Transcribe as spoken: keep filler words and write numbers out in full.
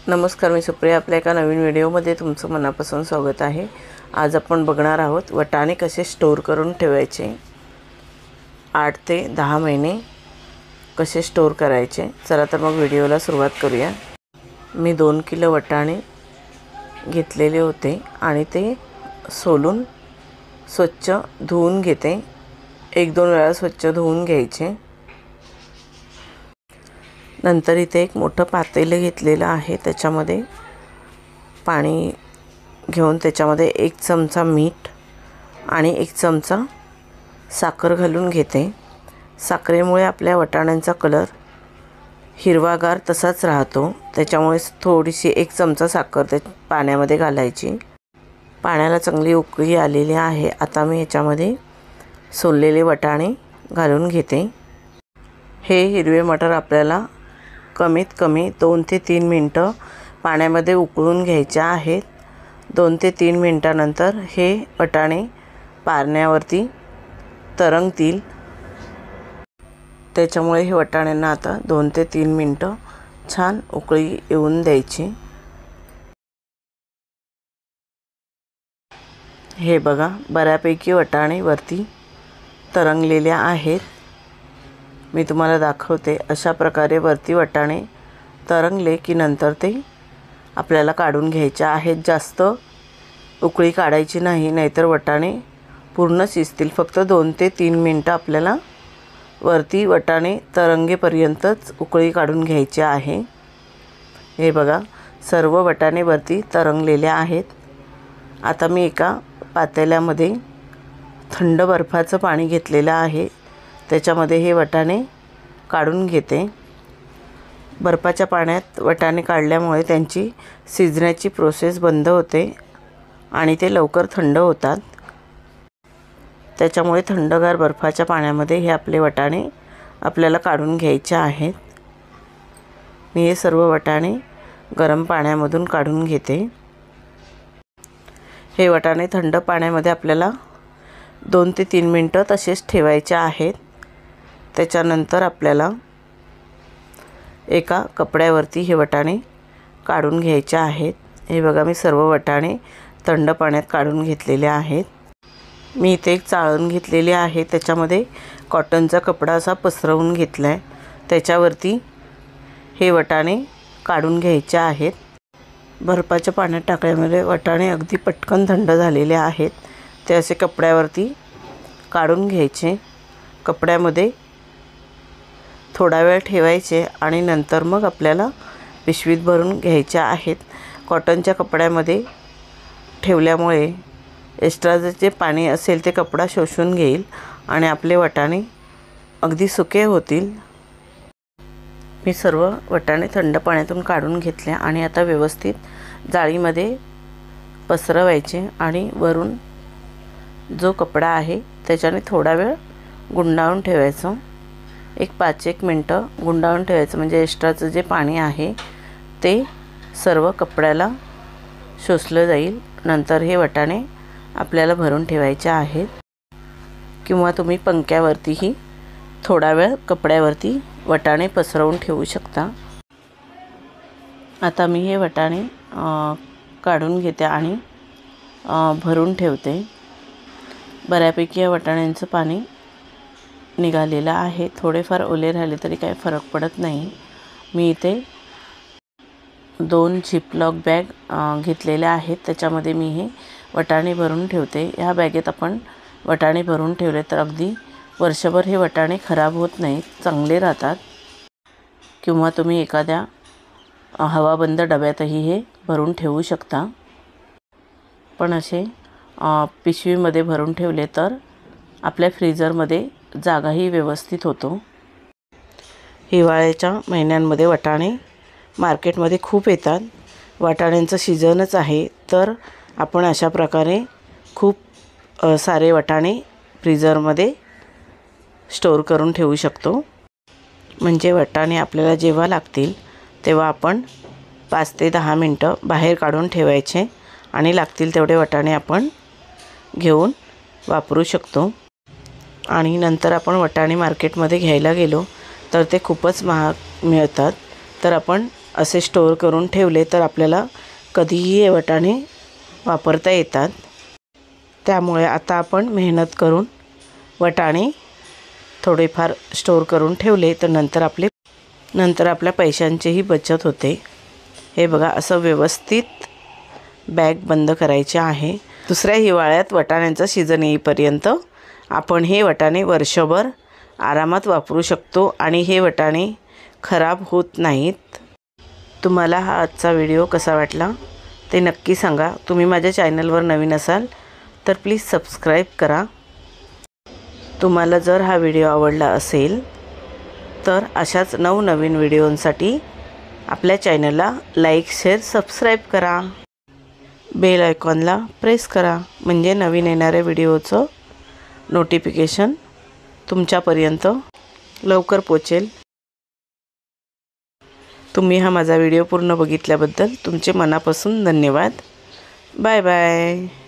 नमस्कार, मी सुप्रिया. आपल्या एका नवीन व्हिडिओमध्ये तुमचं मनापासून स्वागत आहे. आज आपण बघणार आहोत वाटाणे कसे स्टोर करून ठेवायचे, आठ ते दहा महिने कसे स्टोर करायचे. चला तर मग व्हिडिओला सुरुवात करूया. मी दोन किलो वाटाणे घेतलेले होते आणि ते सोलून स्वच्छ धुवून घेते. एक दोन वेळा स्वच्छ धुवून घ्यायचे. नंतर इथे एक मोठं पातेलं घेतलेलं आहे. त्याच्यामध्ये पाणी घेऊन त्याच्यामध्ये एक चमचा मीठ आणि एक चमचा साखर घालून घेते. साखरेमुळे आपल्या वाटाण्यांचा कलर हिरवागार तसाच राहतो. त्याच्यामुळे थोडीशी एक चमचा साखर त्या पाण्यामध्ये घालायची. पाण्याला चांगली उकळी आलेली आहे. आता मी ह्याच्यामध्ये सोललेले वाटाणे घालून घेते. हे हिरवे मटर आपल्याला कमीत कमी दोन ते तीन मिनटं पाण्यामध्ये उकळून घ्यायचे आहेत. दोन ते तीन मिनटानंतर हे वाटाणे पारण्यावरती तरंगतील. त्याच्यामुळे हे वाटाण्यांना आता दोन ते तीन मिनटं छान उकळी येऊन द्यायची. हे बघा, बऱ्यापैकी वाटाणे वरती तरंगलेले आहेत. मी तुम्हाला दाखवते. अशा प्रकारे वरती वाटाणे तरंगले की नंतर ते आपल्याला काढून घ्यायचे आहेत. जास्त उकळी काढायची नाही, नाहीतर वाटाणे पूर्ण शिजतील. फक्त दोन ते तीन मिनटं आपल्याला वरती वाटाणे तरंगेपर्यंतच उकळी काढून घ्यायची आहे. हे बघा, सर्व वाटाणे वरती तरंगलेले आहेत. आता मी एका पातेल्यामध्ये थंड बर्फाचं पाणी घेतलेलं आहे. त्याच्यामध्ये हे वाटाणे काढून घेते. बर्फाच्या पाण्यात वाटाणे काढल्यामुळे त्यांची शिजण्याची प्रोसेस बंद होते आणि ते लवकर थंड होतात. त्याच्यामुळे थंडगार बर्फाच्या पाण्यामध्ये हे आपले वाटाणे आपल्याला काढून घ्यायचे आहेत. मी हे सर्व वाटाणे गरम पाण्यामधून काढून घेते. हे वाटाणे थंड पाण्यामध्ये आपल्याला दोन ते तीन मिनटं तसेच ठेवायचे आहेत. त्याच्यानंतर आपल्याला एका कपड्यावरती हे वाटाणे काढून घ्यायचे आहेत. हे बघा, मी सर्व वाटाणे थंड पाण्यात काढून घेतलेले आहेत. मी इथे एक चाळण घेतलेली आहे. त्याच्यामध्ये कॉटनचा कपडा असा पसरवून घेतला आहे. त्याच्यावरती हे वाटाणे काढून घ्यायचे आहेत. बर्फाच्या पाण्यात टाकल्यामुळे वाटाणे अगदी पटकन थंड झालेले आहेत. ते असे कपड्यावरती काढून घ्यायचे. कपड्यामध्ये थोडा वेळ ठेवायचे आणि नंतर मग आपल्याला पिशवीत भरून घ्यायचे आहेत. कॉटनच्या कपड्यामध्ये ठेवल्यामुळे एक्स्ट्राचं जे पाणी असेल ते कपडा शोषून घेईल आणि आपले वाटाणे अगदी सुके होतील. मी सर्व वाटाणे थंड पाण्यातून काढून घेतले आणि आता व्यवस्थित जाळीमध्ये पसरवायचे आणि वरून जो कपडा आहे त्याच्याने थोडा वेळ गुंडाळून ठेवायचं. एक पाच एक मिनटं गुंडाळून ठेवायचं, म्हणजे एक्स्ट्राचं जे पाणी आहे ते सर्व कपड्याला शोषलं जाईल. नंतर हे वाटाणे आपल्याला भरून ठेवायचे आहेत. किंवा तुम्ही पंख्यावरतीही थोडा वेळ कपड्यावरती वाटाणे पसरवून ठेवू शकता. आता मी हे वाटाणे काढून घेते आणि भरून ठेवते. बऱ्यापैकी या वाटाण्यांचं पाणी निघालेलं आहे. थोडेफार ओले राहिले तरी काही फरक पडत नाही. मी इथे दोन झिपलॉक बॅग घेतलेल्या आहेत. त्याच्यामध्ये मी हे वाटाणे भरून ठेवते. ह्या बॅगेत आपण वाटाणे भरून ठेवले तर अगदी वर्षभर हे वाटाणे खराब होत नाहीत, चांगले राहतात. किंवा तुम्ही एखाद्या हवाबंद डब्यातही हे भरून ठेवू शकता. पण असे पिशवीमध्ये भरून ठेवले तर आपल्या फ्रीजरमध्ये जागाही व्यवस्थित होतो. हिवाळ्याच्या महिन्यांमध्ये वाटाणे मार्केटमध्ये खूप येतात. वाटाण्यांचं सीझनच आहे. तर आपण अशा प्रकारे खूप सारे वाटाणे फ्रीजरमध्ये स्टोर करून ठेवू शकतो. म्हणजे वाटाणे आपल्याला जेव्हा लागतील तेव्हा आपण पाच ते दहा मिनटं बाहेर काढून ठेवायचे आणि लागतील तेवढे वाटाणे आपण घेऊन वापरू शकतो. आणि नंतर आपण वाटाणे मार्केटमध्ये घ्यायला गेलो तर ते खूपच महाग मिळतात. तर आपण असे स्टोअर करून ठेवले तर आपल्याला कधीही हे वाटाणे वापरता येतात। त्यामुळे आता आपण मेहनत करून वाटाणे थोडेफार स्टोअर करून ठेवले तर नंतर आपले नंतर आपल्या पैशांचीही बचत होते। हे बघा, असं व्यवस्थित बॅग बंद करायची आहे। दुसऱ्या हिवाळ्यात वाटाण्यांचा सीझन येईपर्यंत आपण हे वाटाणे वर्षभर आरामात वापरू शकतो आणि हे वाटाणे खराब होत नाहीत। तुम्हाला हा आजचा व्हिडिओ कसा वाटला ते नक्की सांगा। तुम्ही माझ्या चॅनलवर नवीन असाल तर प्लीज सबस्क्राईब करा। तुम्हाला जर हा व्हिडिओ आवडला असेल तर अशाच नवनवीन व्हिडिओंसाठी आपल्या चॅनलला लाईक, शेअर, सबस्क्राईब करा। बेल आयकॉनला प्रेस करा म्हणजे नवीन येणाऱ्या व्हिडिओचं नोटिफिकेशन तुमच्यापर्यंत लवकर पोहोचेल। तुम्ही हा माझा व्हिडिओ पूर्ण बघितल्याबद्दल तुमचे मनापासून धन्यवाद। Bye bye.